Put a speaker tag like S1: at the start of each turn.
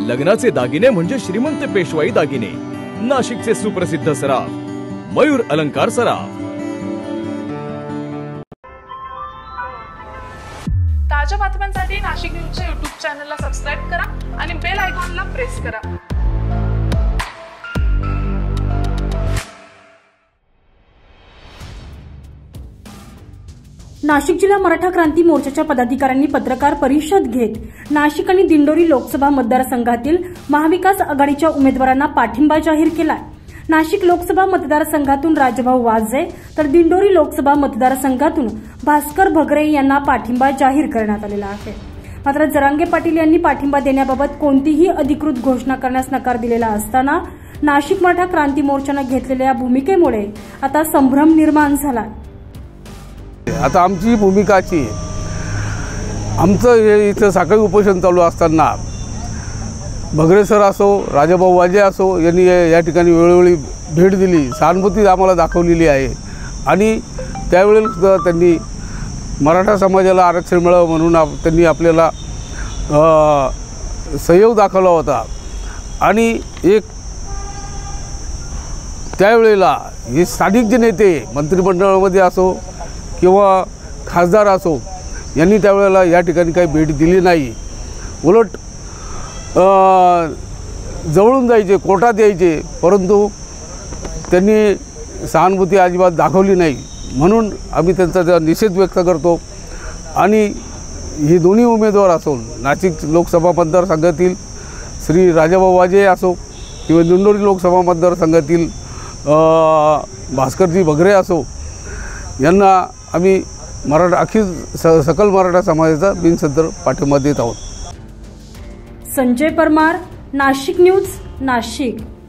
S1: लग्नाचे दागिने म्हणजे श्रीमंत पेशवाई दागिने, नाशिकचे सुप्रसिद्ध सराफ मयूर अलंकार सराफ।
S2: ताज्या बातम्यांसाठी नाशिक न्यूजच्या YouTube चॅनलला सबस्क्राइब करा आणि बेल आयकॉनला प्रेस करा।
S3: नाशिक जिल्हा मराठा क्रांती मोर्चाच्या पदाधिकाऱ्यांनी पत्रकार परिषद घेत नाशिक आणि दिंडोरी लोकसभा मतदारसंघातील महाविकास आघाडीच्या उमेदवारांना पाठिंबा जाहीर केला। नाशिक लोकसभा मतदारसंघातून राजभाऊ वाजे तर दिंडोरी लोकसभा मतदारसंघातून भास्कर भगरे यांना पाठिंबा जाहीर करण्यात आलेला आहे। मात्र जरांगे पाटील यांनी पाठिंबा देण्याबाबत कोणतीही अधिकृत घोषणा करण्यास नकार दिलेला असताना नाशिक मराठा क्रांती मोर्चाने घेतलेल्या भूमिकेमुळे आता संभ्रम निर्माण झाला।
S4: आता आमची भूमिका अशी, आमचं हे इथं साखळी उपोषण चालू असताना भगरे सर असो, राजाभाऊ वाजे असो यांनी या ठिकाणी वेळोवेळी भेट दिली, सहानुभूती आम्हाला दाखवलेली आहे आणि त्यावेळेला सुद्धा त्यांनी मराठा समाजाला आरक्षण मिळावं म्हणून त्यांनी आपल्याला सहयोग दाखवला होता। आणि एक त्यावेळेला हे स्थानिक जे नेते मंत्रिमंडळामध्ये असो किंवा खासदार असो यांनी त्यावेळेला या ठिकाणी काही भेट दिली नाही, उलट जवळून जायचे, कोर्टात यायचे, परंतु त्यांनी सहानुभूती अजिबात दाखवली नाही। म्हणून आम्ही त्यांचा निषेध व्यक्त करतो आणि ही दोन्ही उमेदवार असो, नाशिक लोकसभा मतदारसंघातील श्री राजाभाऊ वाजे असो किंवा दिंडोरी लोकसभा मतदारसंघातील भास्करजी भगरे असो, यांना आम्ही सकल मराठा समाजाचा बिनसदर पाठिंबा देत आहोत।
S3: संजय परमार, नाशिक न्यूज, नाशिक।